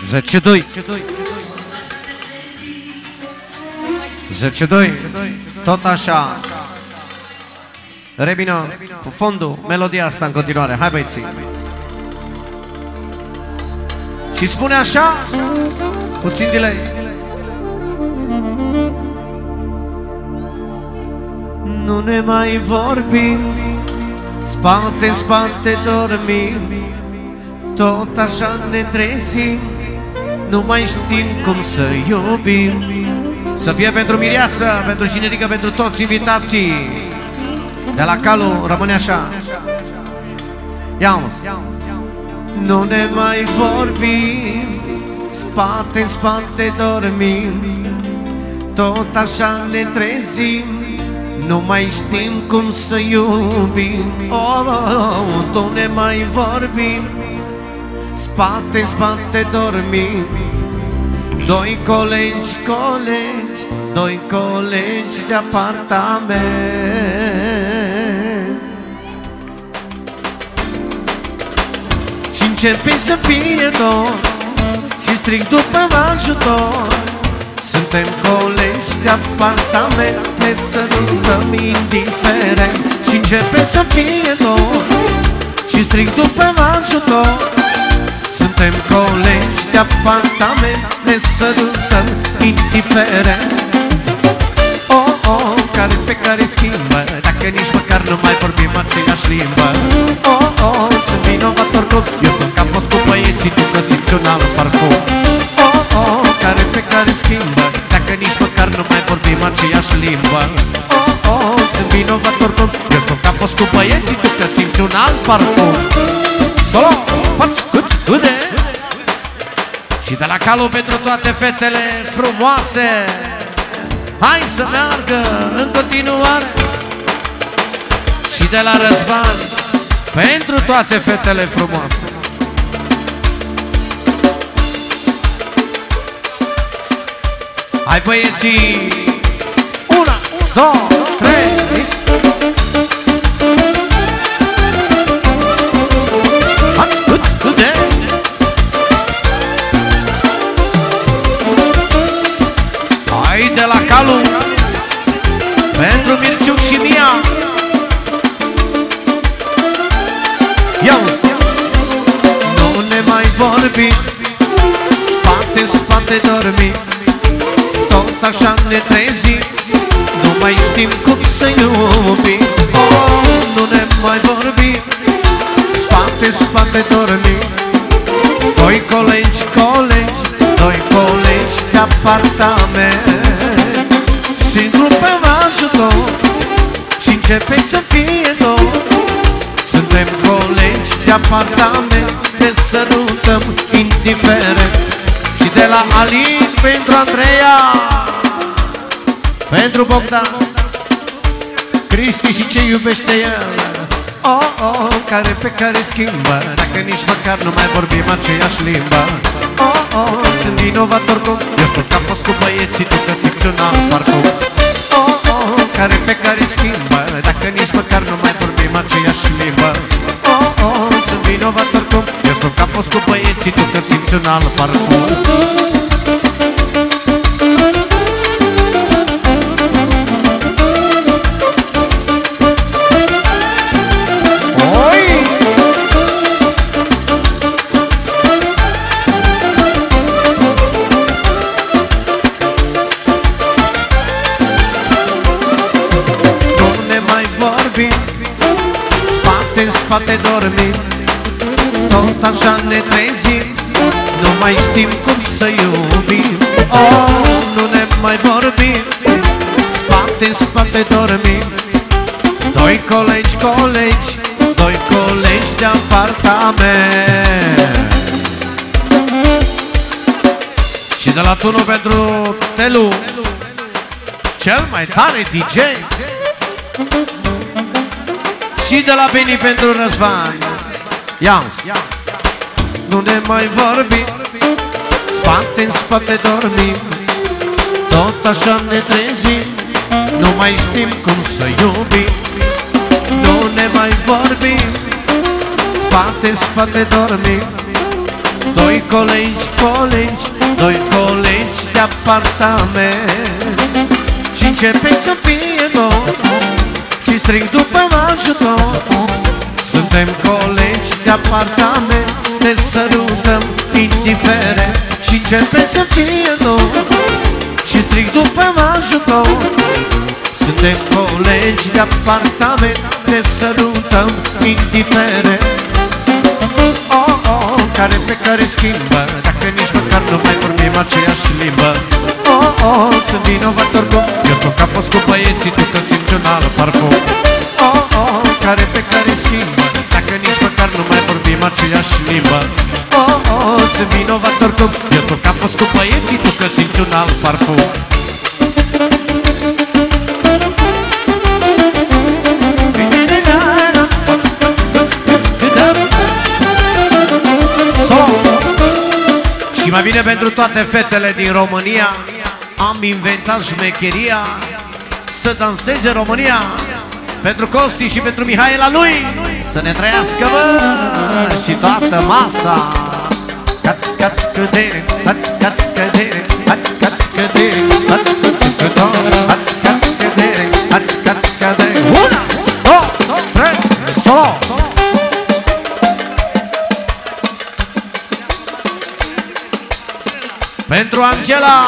10-2. 10-2. Tot așa. Revină cu fondul, melodia asta în continuare. Hai băieții. Și spune așa, puțin delay. Nu ne mai vorbim, spate în spate dormim, tot așa ne trezim, nu mai știm cum să iubim. Să fie pentru Mireasă, pentru Cinerică, pentru toți invitații. De la Calu rămâne așa. Ia-uzi. Nu ne mai vorbim, spate în spate dormim, tot așa ne trezim, nu mai știm cum să iubim. Nu ne mai vorbim, spate în spate dormim, doi colegi, doi colegi de apartament. Și începe să fie dor și strig după ajutor. Suntem colegi de apartament, ne sărutăm indiferent. Și începe să fie dor și strig după ajutor. Suntem colegi de apartament, ne sărutăm indiferent. Care pe care schimbă, dacă nici măcar nu mai vorbim aceeași limbă. Sunt vinovator cum eu spun că am fost cu băieții, tu că simți un alt parfum. Care pe care schimbă, dacă nici măcar nu mai vorbim aceeași limbă. Sunt vinovator cum eu spun că am fost cu băieții, tu că simți un alt parfum. Solo, faci cât ude. Și de la Calu pentru toate fetele frumoase. Hai să meargă în continuare. Și de la Răzvan pentru toate fetele frumoase. Hai băieții! 1, 2, 3. Hai de la Calu pentru Mirciuc și Mia. Ia-uzi! Nu ne mai vorbim, spate în spate dormim, tot așa ne trezim, nu mai știm cum să iubim. Nu ne mai vorbim, spate în spate dormim, doi colegi, doi colegi de apartament. Și în grupă vă ajutor și începe să fie dor. Suntem colegi de apartament, ne sărutăm indiferent. Și de la Alin pentru Andreea, pentru Bogdan, Cristi și ce iubește el. Care pe care schimbă, dacă nici măcar nu mai vorbim aceeași limbă. Sunt inovator cum eu spun că am fost cu băieții, tu că simți un alt parfum. Care pe care schimbă, dacă nici măcar nu mai vorbim aceeași limbă. Sunt inovator cum eu spun că am fost cu băieții, tu că simți un alt parfum. Spate dormim, tot așa ne trezim, nu mai știm cum să iubim. Nu ne mai vorbim, spate în spate dormim, doi colegi, doi colegi de apartament. Și de la Tunu pentru Telu, cel mai tare DJ. Și de la Beni pentru Răzvan. Ia-uzi! Nu ne mai vorbim, spate în spate dormim, tot așa ne trezim, nu mai știm cum să iubim. Nu ne mai vorbim, spate în spate dormim, Doi colegi, doi colegi de apartament și începe să fie dor și strig după ajutor. Suntem colegi de apartament, ne sărutăm indiferent și începe să fie dor și strig după ajutor. Suntem colegi de apartament, ne sărutăm indiferent. Oh, oh, care pe care schimbă, dacă nici măcar nu mai vorbim aceeași limbă. Oh, oh, sunt vinovator cum eu spun că a fost cu băieții, tu că simți un alt parfum. Oh, oh, care pe care schimbă, dacă nici măcar nu mai vorbim aceeași limbă. Oh, oh, sunt vinovator cum eu spun că a fost cu băieții, tu că simți un alt parfum. Și mai bine pentru toate fetele din România am inventat șmecheria să danseze România. Pentru Costi și pentru Mihaela lui, să ne trăiască, bă, și toată masa. Cați, cați, cădere, cați, cați, cădere, cați, cați, cădere, cați, cați, cădere, cați, cați, cădere, cați, cați, cădere. Una, două, trei, solo! Pentru Angela!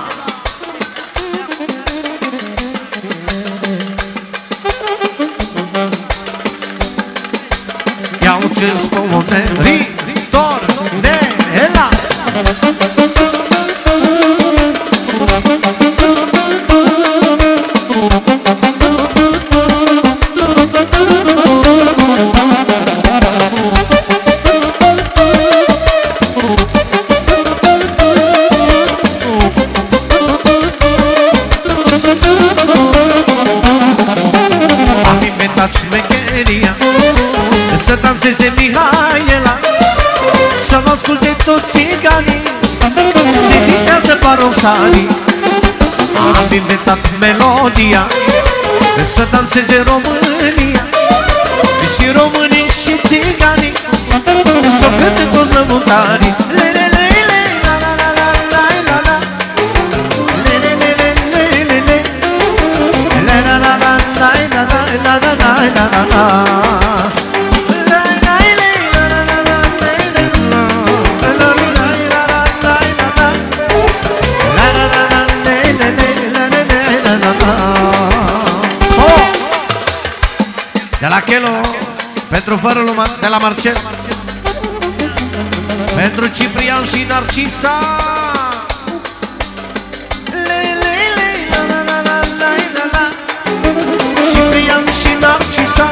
Iau ce-mi spune Ritornela! Am inventat șmecheria să danseze Mihaela, să mă asculte toți țiganii, se distrează parosanii. Am inventat melodia să danseze România și românii și țiganii, să cânte toți lămutarii. De la Chelo, pentru fără lumea, de la Marcel, pentru Ciprian și Narcisa. Ciprian și Narcisa,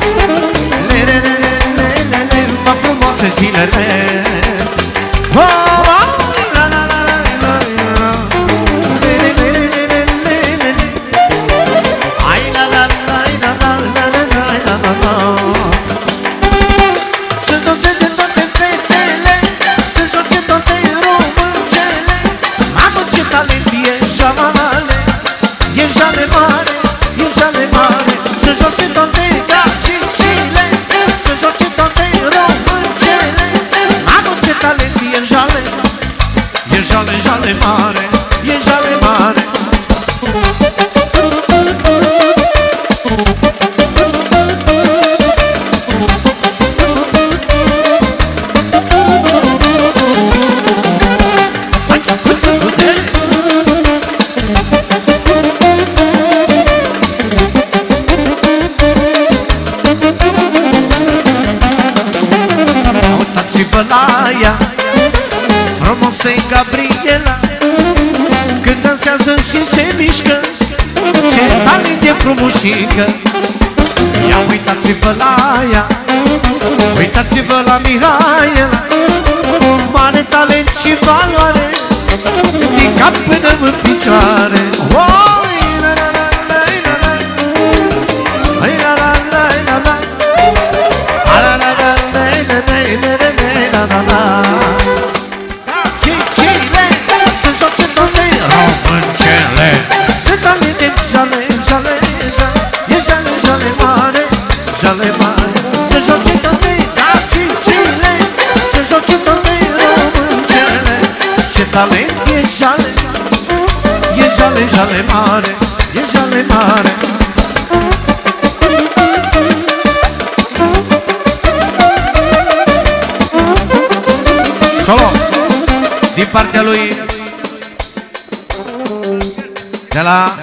fac frumoase zilele. Să danseze toate fetele, să joace toate româncele. Mamă, ce talent e jale, e jale mare, e jale mare. Să joace toate gacicile, să joace toate româncele. Mamă, ce talent e jale, jale mare, e jale mare. Uitați-vă la ea, frumosă-i Gabriela, când dansează și se mișcă, ce talent e frumușică. Ia uitați-vă la ea, uitați-vă la Mihaela, mare talent și valoare, din cap până în picioare. Gacicile, să joace toate româncele. Să talente jale, jale, e jale, jale mare, jale mare. Să joace toate gacicile, să joace toate româncele. talent, e jale, e jale, jale mare, e jale mare. Solo din partea lui de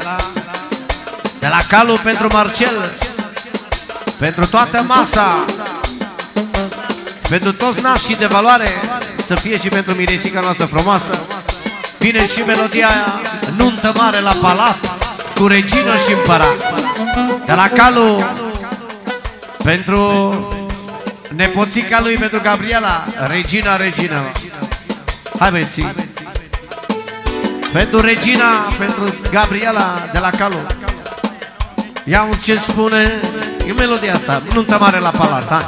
la Calu pentru Marcel, pentru toată masa, pentru toți nașii de valoare, să fie și pentru Miresica noastră frumoasă. Vine și melodia aia, nuntă mare la palat, cu regină și împărat. De la Calu pentru nepoțica lui, pentru Gabriela, Regina, Regina. Hai băieții, pentru Regina, pentru Gabriela de la Calu. Ia un ce spune, e melodia asta, nuntă mare la palat, hai.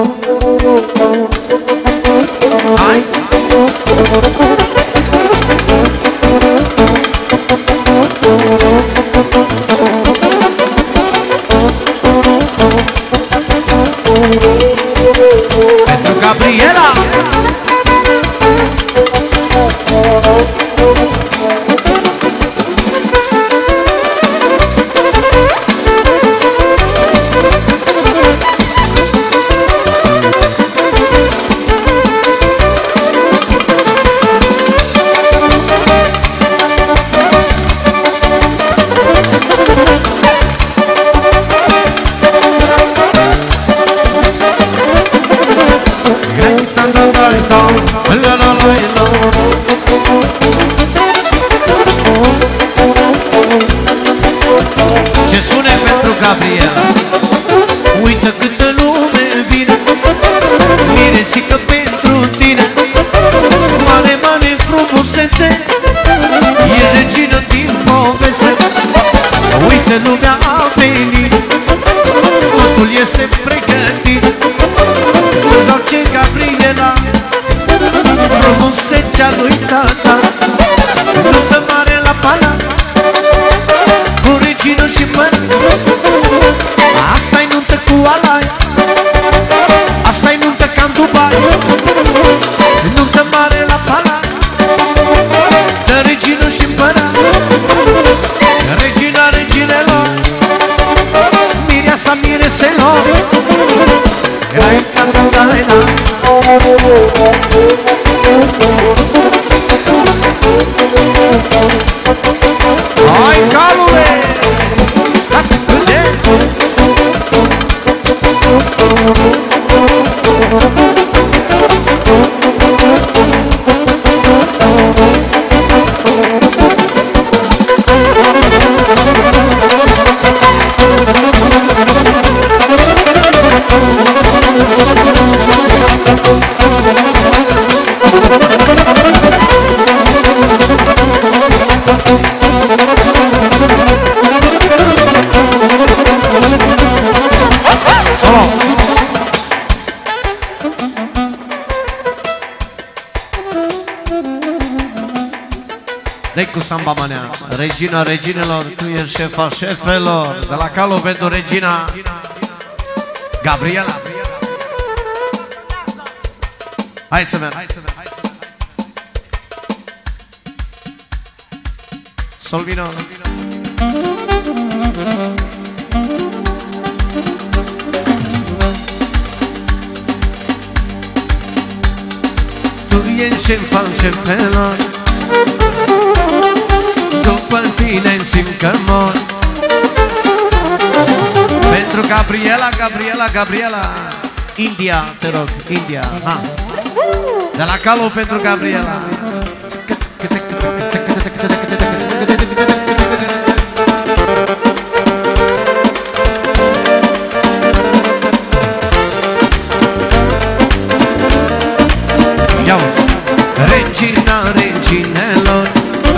Hai. Pentru Gabriela. Ce spune pentru Gabriela? Uită câtă lume vine, miresică pentru tine, mare, mare frumusețe, e regină din poveste. Uită, lumea a venit, totul este pregătit, să joace Gabriela frumusețea lui tata. Nuntă mare la palat, cu regină și măr, asta-i nuntă cu alai, asta-i nuntă ca în Dubai. Nuntă mare la palat, de regină și împărat, regina reginelor, mireasa mireselor. Hai, Calule! Dă-i cu samba manea. Regina reginelor, tu ești șefa șefelor. De la Calu pentru Regina Gabriela. Hai să merg. Sol vino. Tu ești șefa șefelor, după tine simt că mor. Pentru Gabriela, Gabriela, Gabriela, India, te rog, India, ha. De la Calu pentru Gabriela. Ia-uzi, regina reginelor,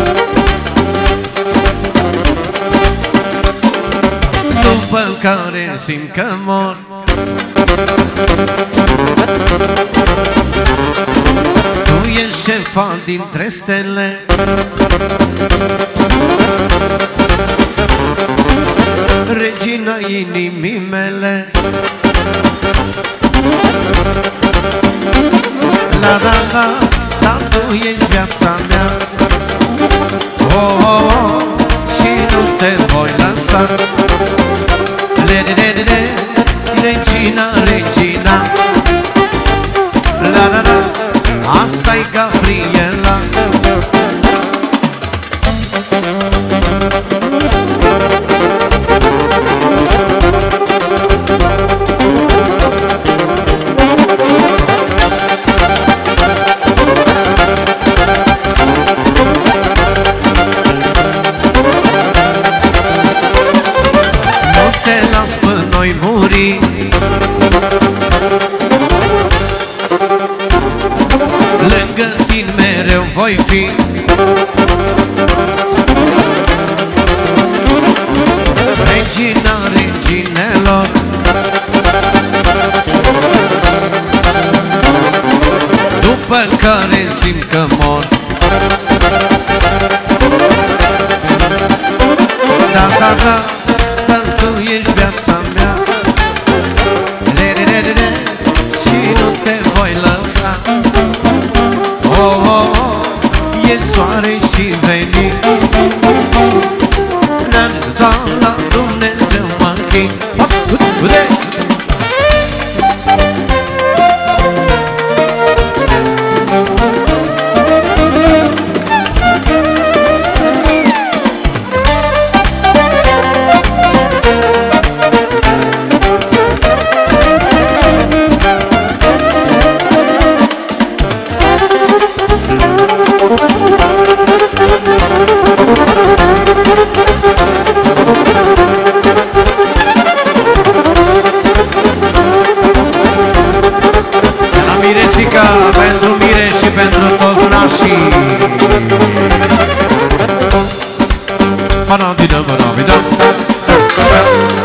după care simt că mor. Tu ești șefa dintre stele, regina inimii mele. La la la, dar tu ești viața mea. Oh, oh, oh, și nu te voi lăsa. Le, regina, regina. La, la, la, asta-i Gabriela. Noi muri, lângă tine mereu voi fi. Regina reginelor, după care simt că mor. Da, da, da, dar tu ești viața mea. Și nu te voi lăsa. Oh, oh, oh, e soare și veni. Doar la Dumnezeu mă închin. Pentru mire și pentru toți nașii. Banana, banana, banana.